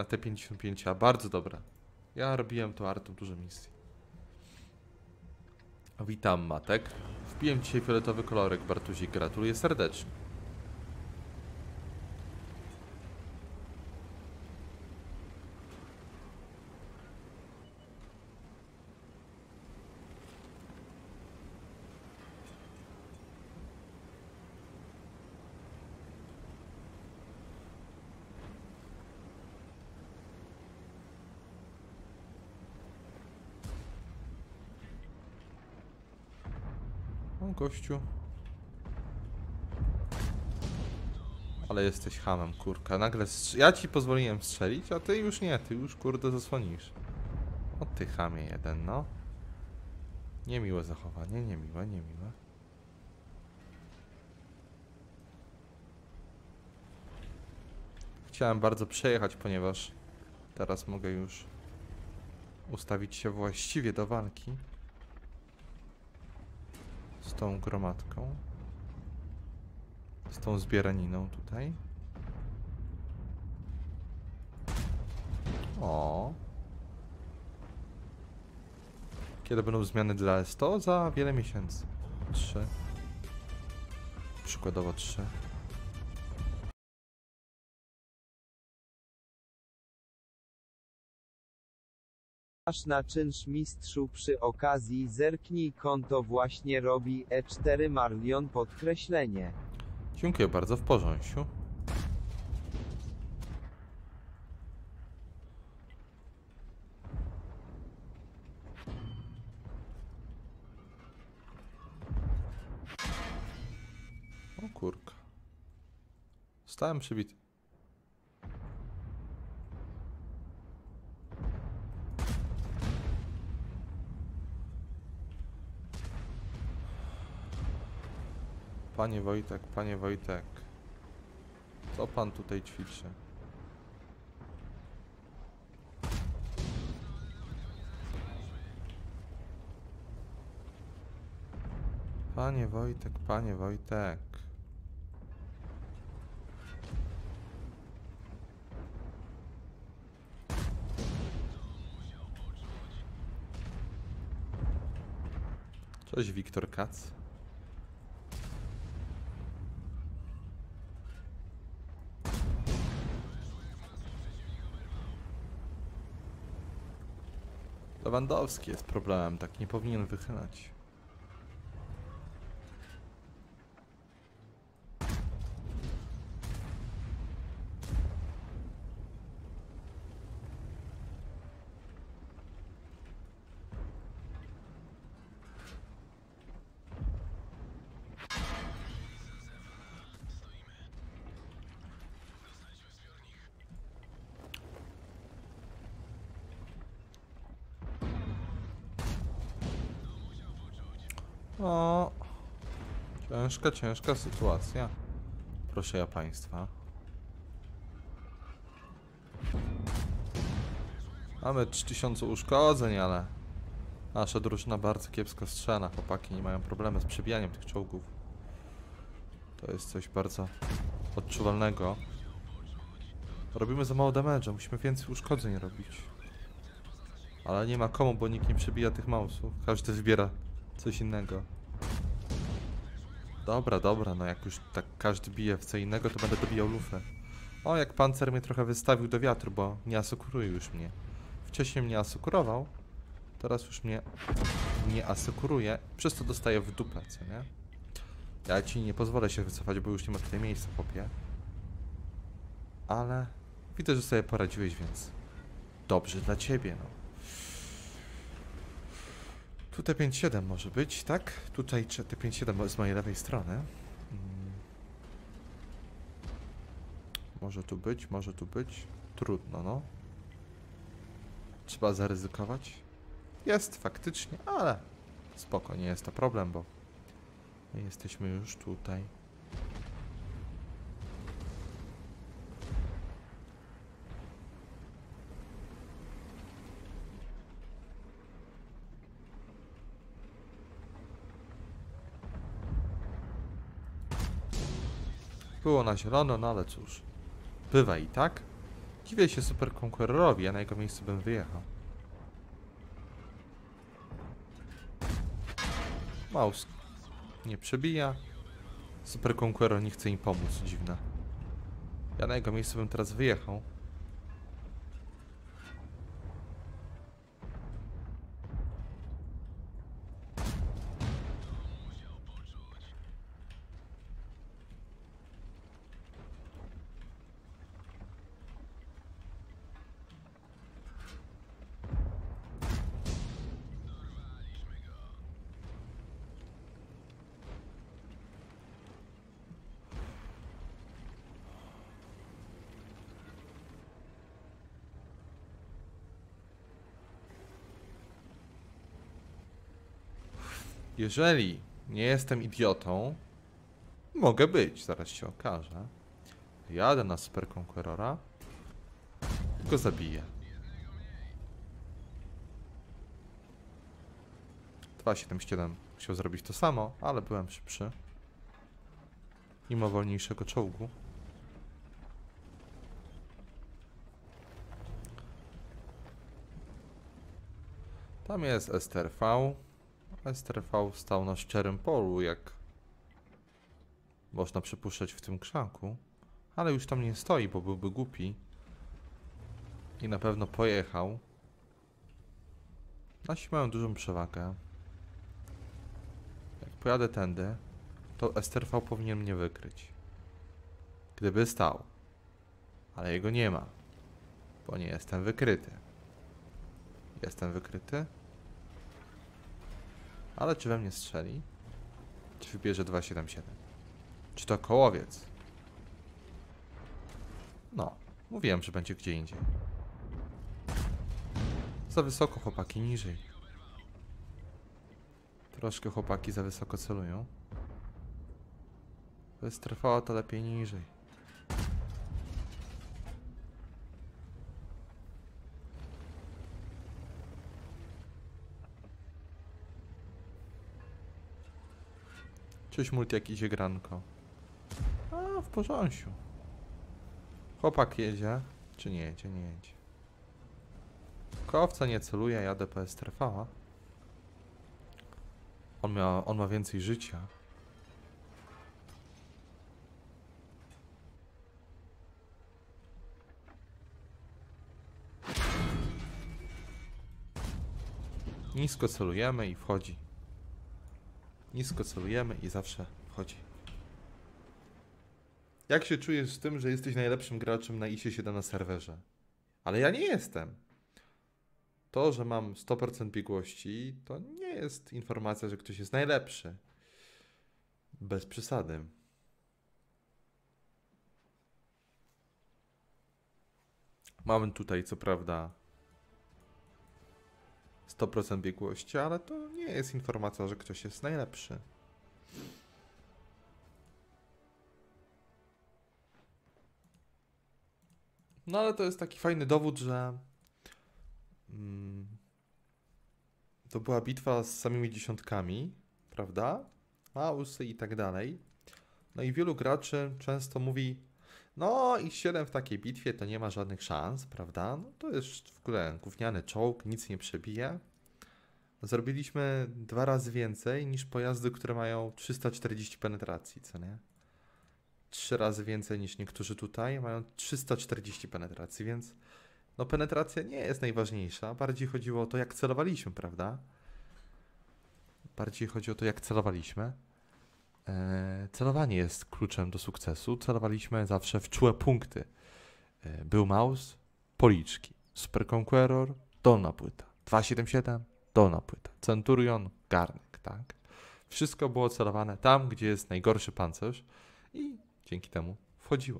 te 55, bardzo dobra. Ja robiłem to artą dużo misji. Witam, Matek. Wbiłem dzisiaj fioletowy kolorek, Bartuzik. Gratuluję serdecznie. O, gościu. Ale jesteś hamem, kurka. Nagle ja ci pozwoliłem strzelić, a ty już nie. Ty już, kurde, zasłonisz. O, ty chamie jeden, no. Niemiłe zachowanie, niemiłe, niemiłe. Chciałem bardzo przejechać, ponieważ teraz mogę już ustawić się właściwie do walki z tą gromadką, z tą zbieraniną tutaj. O. Kiedy będą zmiany dla S100? Za wiele miesięcy. 3. Przykładowo 3. Masz na czynsz, mistrzu, przy okazji zerknij, konto właśnie robi E4 Marlion podkreślenie. Dziękuję bardzo, w porządku. O kurka. Stałem przybity. Panie Wojtek, panie Wojtek. Co pan tutaj ćwiczy? Panie Wojtek, panie Wojtek. Cześć, Wiktor Kac. Lewandowski jest problemem, tak nie powinien wychylać. O, ciężka sytuacja. Proszę ja państwa. Mamy 3000 uszkodzeń, ale nasza drużyna bardzo kiepsko strzela. Chłopaki nie mają problemu z przebijaniem tych czołgów. To jest coś bardzo odczuwalnego. Robimy za mało damage'a, musimy więcej uszkodzeń robić. Ale nie ma komu, bo nikt nie przebija tych małsów. Każdy wybiera coś innego. Dobra, no jak już tak każdy bije w co innego, to będę dobijał lufę. O, jak pancer mnie trochę wystawił do wiatru, bo nie asekuruje już mnie. Wcześniej mnie asekurował, teraz już mnie nie asekuruje, przez to dostaję w dupę, co nie? Ja ci nie pozwolę się wycofać, bo już nie ma tutaj miejsca, chłopie. Ale widzę, że sobie poradziłeś, więc dobrze dla ciebie, no. Tutaj 5-7 może być, tak? Tutaj te 5-7 z mojej lewej strony. Może tu być. Trudno, no. Trzeba zaryzykować. Jest faktycznie, ale spoko, nie jest to problem, bo my jesteśmy już tutaj. Było na zielono, no ale cóż. Bywa i tak. Dziwię się Super Conquerorowi, ja na jego miejscu bym wyjechał. Mouse nie przebija. Super Conqueror nie chce im pomóc, dziwne. Ja na jego miejscu bym teraz wyjechał. Jeżeli nie jestem idiotą, mogę być, zaraz się okaże. Jadę na Super Conquerora i go zabiję. 277 chciał zrobić to samo, ale byłem szybszy. Mimo wolniejszego czołgu. Tam jest STRV. STRV stał na szczerym polu, jak można przypuszczać w tym krzaku. Ale już tam nie stoi, bo byłby głupi. I na pewno pojechał. Nasi mają dużą przewagę. Jak pojadę tędy, to STRV powinien mnie wykryć. Gdyby stał. Ale jego nie ma. Bo nie jestem wykryty. Jestem wykryty? Ale czy we mnie strzeli? Czy wybierze 277? Czy to kołowiec? No, mówiłem, że będzie gdzie indziej. Za wysoko, chłopaki, niżej. Troszkę chłopaki za wysoko celują. Bez trwała to lepiej niżej. Cześć multi, jak idzie granko. A, w porządku. Chłopak jedzie. Czy nie jedzie? Nie jedzie. Kołowca nie celuje, jadę po STRV. On ma więcej życia. Nisko celujemy i wchodzi. Nisko celujemy i zawsze wchodzi. Jak się czujesz z tym, że jesteś najlepszym graczem na ISie-7 na serwerze? Ale ja nie jestem. To, że mam 100% biegłości, to nie jest informacja, że ktoś jest najlepszy. Bez przesady. Mamy tutaj co prawda 100% biegłości, ale to nie jest informacja, że ktoś jest najlepszy. No ale to jest taki fajny dowód, że to była bitwa z samymi dziesiątkami, prawda? Mausy i tak dalej. No i wielu graczy często mówi, no i 7 w takiej bitwie to nie ma żadnych szans, prawda? No to jest w ogóle gówniany czołg, nic nie przebije. Zrobiliśmy 2 razy więcej niż pojazdy, które mają 340 penetracji, co nie? 3 razy więcej niż niektórzy tutaj mają 340 penetracji, więc no penetracja nie jest najważniejsza. Bardziej chodziło o to, jak celowaliśmy, prawda? Bardziej chodzi o to, jak celowaliśmy. Celowanie jest kluczem do sukcesu. Celowaliśmy zawsze w czułe punkty. Był mouse, policzki. Super Conqueror, dolna płyta. 277, dolna płyta. Centurion, garnek, tak? Wszystko było celowane tam, gdzie jest najgorszy pancerz i dzięki temu wchodziło.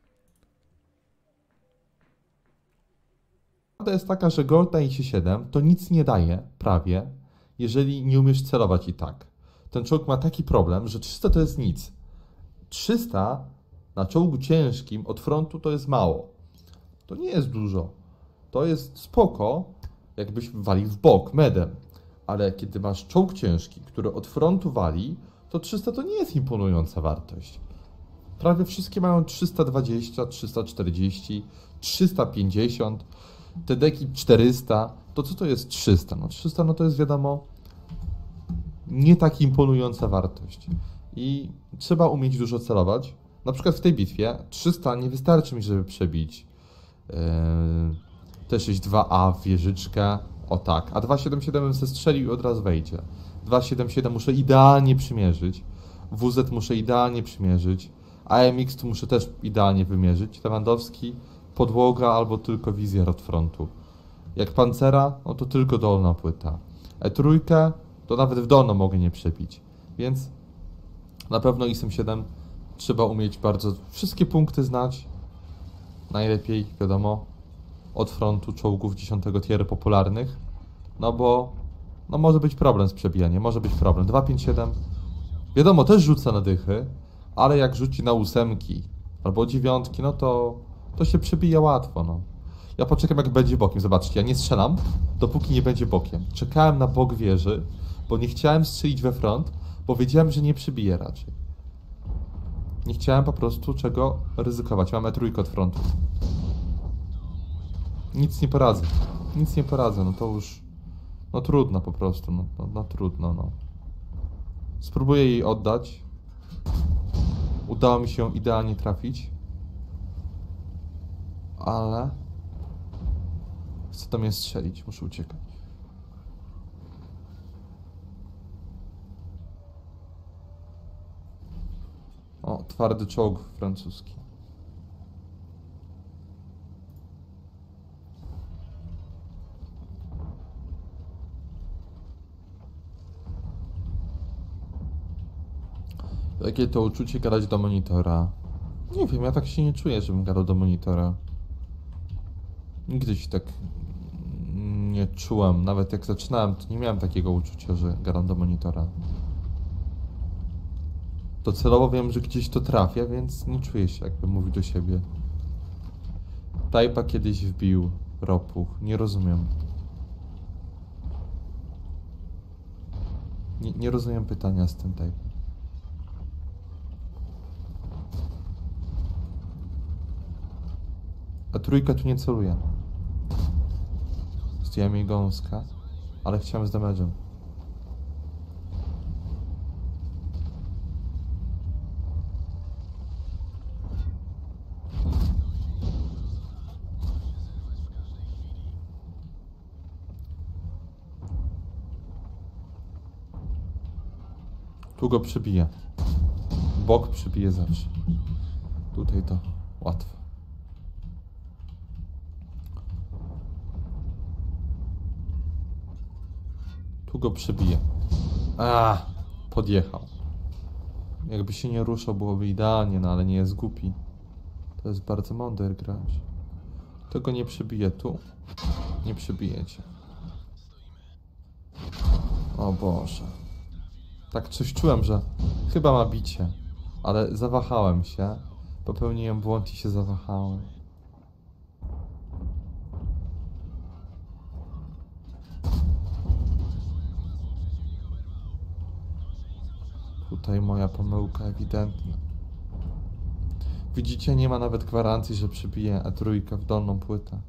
Prawda jest taka, że gold na IS-7 to nic nie daje, prawie, jeżeli nie umiesz celować i tak. Ten czołg ma taki problem, że 300 to jest nic. 300 na czołgu ciężkim od frontu to jest mało. To nie jest dużo. To jest spoko, jakbyś walił w bok medem. Ale kiedy masz czołg ciężki, który od frontu wali, to 300 to nie jest imponująca wartość. Prawie wszystkie mają 320, 340, 350, te deki 400, to co to jest 300? No 300 no to jest wiadomo nie tak imponująca wartość. I trzeba umieć dużo celować. Na przykład w tej bitwie 300 nie wystarczy mi, żeby przebić T62A w wieżyczkę. O tak, a 277 bym strzelił i od razu wejdzie. 277 muszę idealnie przymierzyć. WZ muszę idealnie przymierzyć. AMX tu muszę też idealnie wymierzyć. Lewandowski, podłoga albo tylko wizjer od frontu. Jak Pancera, no to tylko dolna płyta. E3 to nawet w dolną mogę nie przebić. Więc na pewno IS-7 trzeba umieć bardzo wszystkie punkty znać. Najlepiej, wiadomo, od frontu czołgów 10 tieru popularnych. No bo no może być problem z przebijaniem, może być problem. 257 wiadomo, też rzuca na dychy, ale jak rzuci na 8 albo 9, no to się przebija łatwo, no. Ja poczekam jak będzie bokiem, zobaczcie, ja nie strzelam, dopóki nie będzie bokiem. Czekałem na bok wieży, bo nie chciałem strzelić we front, bo wiedziałem, że nie przybije raczej. Nie chciałem po prostu czego ryzykować. Mamy trójkę od frontu. Nic nie poradzę. Nic nie poradzę, no to już... No trudno po prostu, no trudno, no. Spróbuję jej oddać. Udało mi się idealnie trafić. Ale... Chce do mnie strzelić, muszę uciekać. O, twardy czołg francuski. Jakie to uczucie gadać do monitora? Nie wiem, ja tak się nie czuję, żebym gadał do monitora. Nigdy się tak nie czułem. Nawet jak zaczynałem, to nie miałem takiego uczucia, że gadam do monitora. To celowo wiem, że gdzieś to trafia, więc nie czuję się, jakbym mówił do siebie. Tajpa kiedyś wbił ropuch. Nie rozumiem. Nie rozumiem pytania z tym Tajpem. A trójka tu nie celuje. Zdjąłem jej gąska, ale chciałem z damage'em. Tu go przebija. Bok przebije zawsze. Tutaj to łatwo. Tu go przebije. Podjechał. Jakby się nie ruszał, byłoby idealnie, no ale nie jest głupi. To jest bardzo mądry gracz. Tego nie przebije tu. Nie przebijecie. O Boże. Tak coś czułem, że chyba ma bicie. Ale zawahałem się. Popełniłem błąd i się zawahałem. Tutaj moja pomyłka ewidentna. Widzicie, nie ma nawet gwarancji, że przybije E3 w dolną płytę.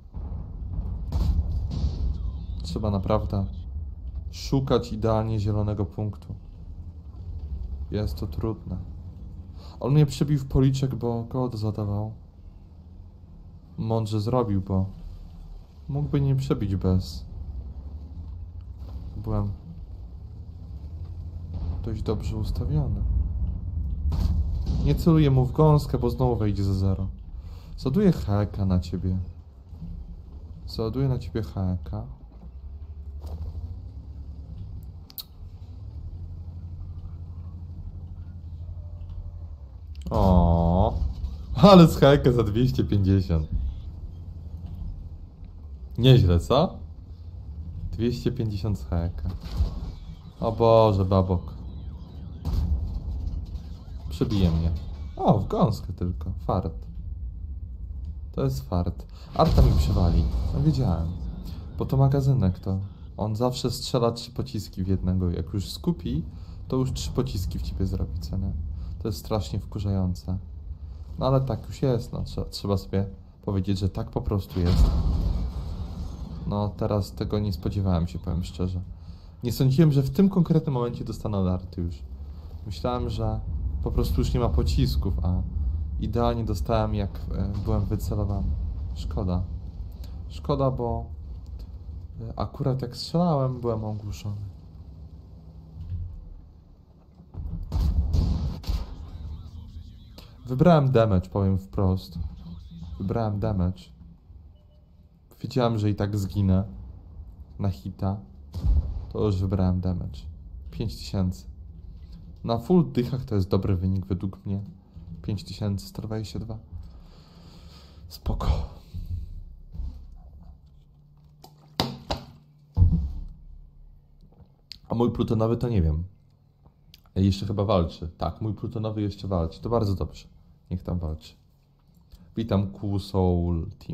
Trzeba naprawdę szukać idealnie zielonego punktu. Jest to trudne. On mnie przebił w policzek, bo kod zadawał. Mądrze zrobił, bo mógłby nie przebić bez. Byłem dość dobrze ustawiony. Nie celuję mu w gąskę, bo znowu wejdzie za 0. Załaduję heka na ciebie. Załaduję na ciebie heka. O, ale z heka za 250. Nieźle, co? 250 z heka. O Boże, babok. Przebije mnie. O, w gąskę tylko. Fart. To jest fart. Arta mi przywali. No wiedziałem. Bo to magazynek to. On zawsze strzela 3 pociski w jednego. Jak już skupi, to już 3 pociski w ciebie zrobi, co nie? To jest strasznie wkurzające. No ale tak już jest, no. Trzeba sobie powiedzieć, że tak po prostu jest. No teraz tego nie spodziewałem się, powiem szczerze. Nie sądziłem, że w tym konkretnym momencie dostanę alerty już. Myślałem, że po prostu już nie ma pocisków, a idealnie dostałem, jak byłem wycelowany. Szkoda. Szkoda, bo akurat jak strzelałem, byłem ogłuszony. Wybrałem damage, powiem wprost. Wybrałem damage. Wiedziałem, że i tak zginę na hita. To już wybrałem damage. 5000. Na full dychach to jest dobry wynik według mnie. 5122. Spoko. A mój plutonowy to nie wiem. Jeszcze chyba walczy. Tak, mój plutonowy jeszcze walczy. To bardzo dobrze. Niech tam walczy. Witam Q-Soul Team.